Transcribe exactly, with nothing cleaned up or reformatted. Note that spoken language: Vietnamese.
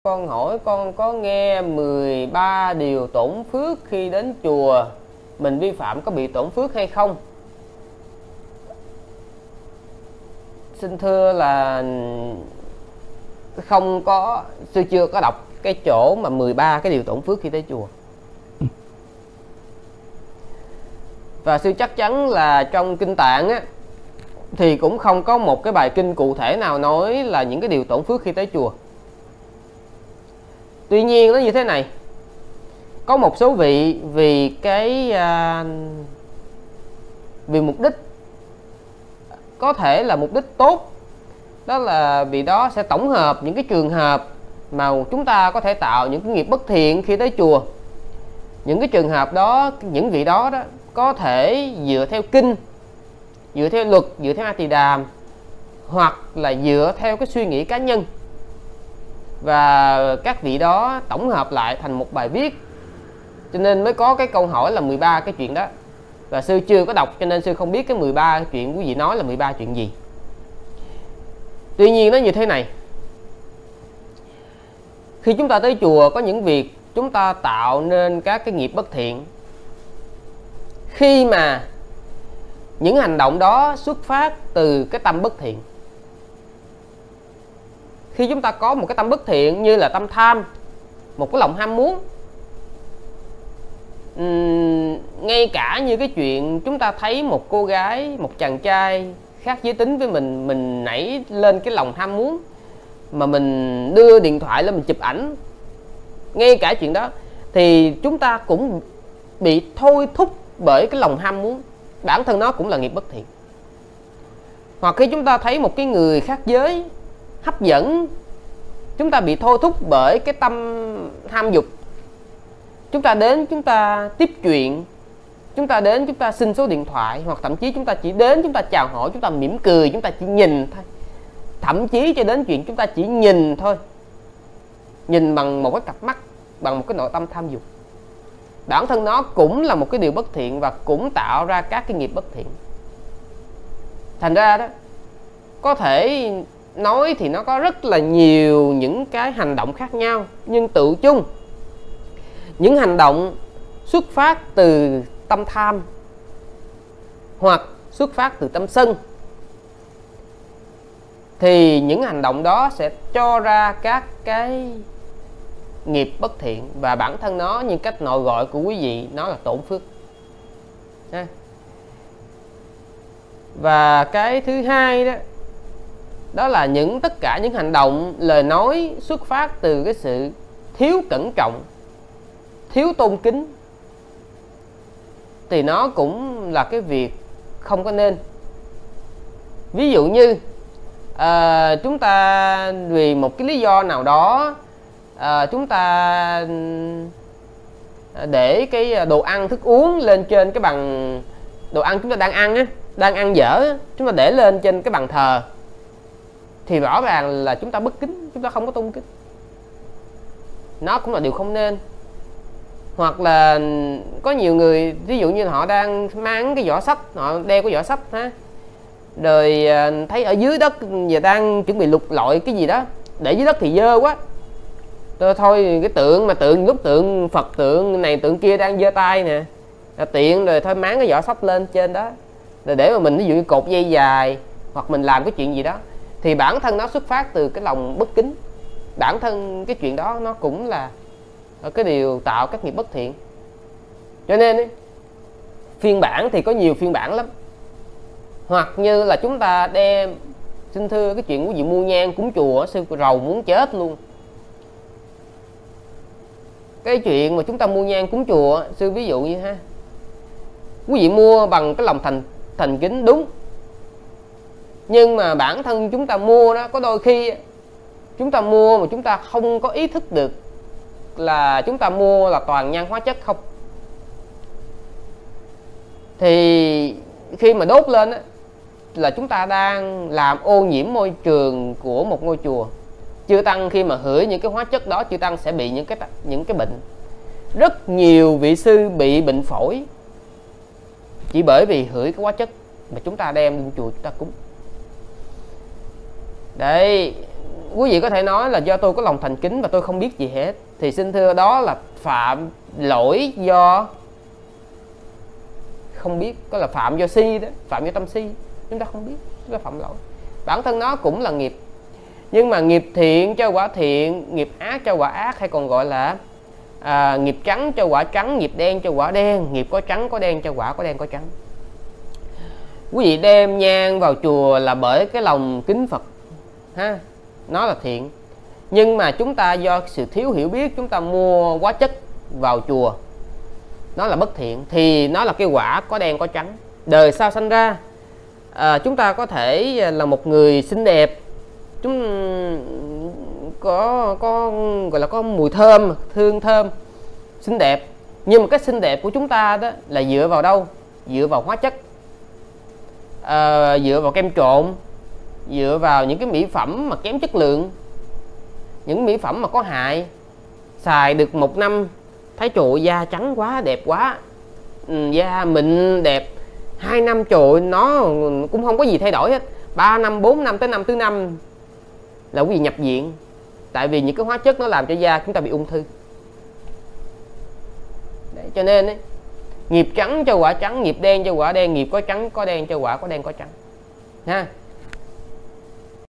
Con hỏi con có nghe mười ba điều tổn phước khi đến chùa, mình vi phạm có bị tổn phước hay không? Xin thưa là không có, sư chưa có đọc cái chỗ mà mười ba cái điều tổn phước khi tới chùa. Và sư chắc chắn là trong kinh Tạng á, thì cũng không có một cái bài kinh cụ thể nào nói là những cái điều tổn phước khi tới chùa. Tuy nhiên nó như thế này, có một số vị vì cái uh, vì mục đích, có thể là mục đích tốt, đó là vì đó sẽ tổng hợp những cái trường hợp mà chúng ta có thể tạo những cái nghiệp bất thiện khi tới chùa. Những cái trường hợp đó, những vị đó đó có thể dựa theo kinh, dựa theo luật, dựa theo A Tỳ Đàm, hoặc là dựa theo cái suy nghĩ cá nhân, và các vị đó tổng hợp lại thành một bài viết, cho nên mới có cái câu hỏi là mười ba cái chuyện đó. Và sư chưa có đọc cho nên sư không biết cái mười ba chuyện quý vị nói là mười ba chuyện gì. Tuy nhiên nó như thế này, khi chúng ta tới chùa có những việc chúng ta tạo nên các cái nghiệp bất thiện. Khi mà những hành động đó xuất phát từ cái tâm bất thiện, khi chúng ta có một cái tâm bất thiện như là tâm tham, một cái lòng ham muốn, uhm, ngay cả như cái chuyện chúng ta thấy một cô gái, một chàng trai khác giới tính với mình, mình nảy lên cái lòng ham muốn mà mình đưa điện thoại lên mình chụp ảnh, ngay cả chuyện đó thì chúng ta cũng bị thôi thúc bởi cái lòng ham muốn, bản thân nó cũng là nghiệp bất thiện. Hoặc khi chúng ta thấy một cái người khác giới hấp dẫn, chúng ta bị thôi thúc bởi cái tâm tham dục, chúng ta đến chúng ta tiếp chuyện, chúng ta đến chúng ta xin số điện thoại, hoặc thậm chí chúng ta chỉ đến chúng ta chào hỏi, chúng ta mỉm cười, chúng ta chỉ nhìn thôi, thậm chí cho đến chuyện chúng ta chỉ nhìn thôi, nhìn bằng một cái cặp mắt, bằng một cái nội tâm tham dục, bản thân nó cũng là một cái điều bất thiện và cũng tạo ra các cái nghiệp bất thiện. Thành ra đó, có thể nói thì nó có rất là nhiều những cái hành động khác nhau, nhưng tự chung những hành động xuất phát từ tâm tham hoặc xuất phát từ tâm sân thì những hành động đó sẽ cho ra các cái nghiệp bất thiện, và bản thân nó như cách nội gọi của quý vị nó là tổn phước. Và cái thứ hai đó, đó là những tất cả những hành động, lời nói xuất phát từ cái sự thiếu cẩn trọng, thiếu tôn kính, thì nó cũng là cái việc không có nên. Ví dụ như à, chúng ta vì một cái lý do nào đó à, chúng ta để cái đồ ăn thức uống lên trên cái bàn, đồ ăn chúng ta đang ăn á, đang ăn dở, chúng ta để lên trên cái bàn thờ, thì rõ ràng là chúng ta bất kính, chúng ta không có tôn kính, nó cũng là điều không nên. Hoặc là có nhiều người, ví dụ như họ đang mang cái giỏ sách, họ đeo cái giỏ sách ha, rồi thấy ở dưới đất giờ đang chuẩn bị lục lọi cái gì đó, để dưới đất thì dơ quá, rồi thôi cái tượng mà tượng lúc tượng Phật tượng này tượng kia đang giơ tay nè, là tiện rồi thôi máng cái giỏ sách lên trên đó, rồi để mà mình ví dụ như cột dây dài, hoặc mình làm cái chuyện gì đó, thì bản thân nó xuất phát từ cái lòng bất kính, bản thân cái chuyện đó nó cũng là cái điều tạo các nghiệp bất thiện. Cho nên ấy, phiên bản thì có nhiều phiên bản lắm. Hoặc như là chúng ta đem, xin thưa cái chuyện quý vị mua nhang cúng chùa, sư rầu muốn chết luôn. Cái chuyện mà chúng ta mua nhang cúng chùa, sư ví dụ như ha, quý vị mua bằng cái lòng thành thành kính đúng, nhưng mà bản thân chúng ta mua đó, có đôi khi chúng ta mua mà chúng ta không có ý thức được là chúng ta mua là toàn nhang hóa chất không, thì khi mà đốt lên á, là chúng ta đang làm ô nhiễm môi trường của một ngôi chùa. Chư tăng khi mà hửi những cái hóa chất đó, chư tăng sẽ bị những cái những cái bệnh. Rất nhiều vị sư bị bệnh phổi chỉ bởi vì hửi cái hóa chất mà chúng ta đem lên chùa chúng ta cúng. Đấy, quý vị có thể nói là do tôi có lòng thành kính và tôi không biết gì hết, thì xin thưa đó là phạm lỗi do không biết, có là phạm do si đó, phạm do tâm si, chúng ta không biết, chúng ta phạm lỗi. Bản thân nó cũng là nghiệp, nhưng mà nghiệp thiện cho quả thiện, nghiệp ác cho quả ác, hay còn gọi là à, nghiệp trắng cho quả trắng, nghiệp đen cho quả đen, nghiệp có trắng có đen cho quả có đen có trắng. Quý vị đem nhang vào chùa là bởi cái lòng kính Phật ha, nó là thiện. Nhưng mà chúng ta do sự thiếu hiểu biết, chúng ta mua hóa chất vào chùa, nó là bất thiện, thì nó là cái quả có đen có trắng. Đời sau sanh ra à, chúng ta có thể là một người xinh đẹp, chúng có có gọi là có mùi thơm, hương thơm, xinh đẹp, nhưng mà cái xinh đẹp của chúng ta đó là dựa vào đâu? Dựa vào hóa chất, à, dựa vào kem trộn, dựa vào những cái mỹ phẩm mà kém chất lượng, những mỹ phẩm mà có hại. Xài được một năm thấy trời da trắng quá, đẹp quá, ừ, da mịn đẹp. Hai năm trời nó cũng không có gì thay đổi hết. Ba năm, bốn năm, tới năm thứ năm là quý vị nhập viện, tại vì những cái hóa chất nó làm cho da chúng ta bị ung thư. Đấy, cho nên ấy, nghiệp trắng cho quả trắng, nghiệp đen cho quả đen, nghiệp có trắng có đen cho quả có đen có trắng ha.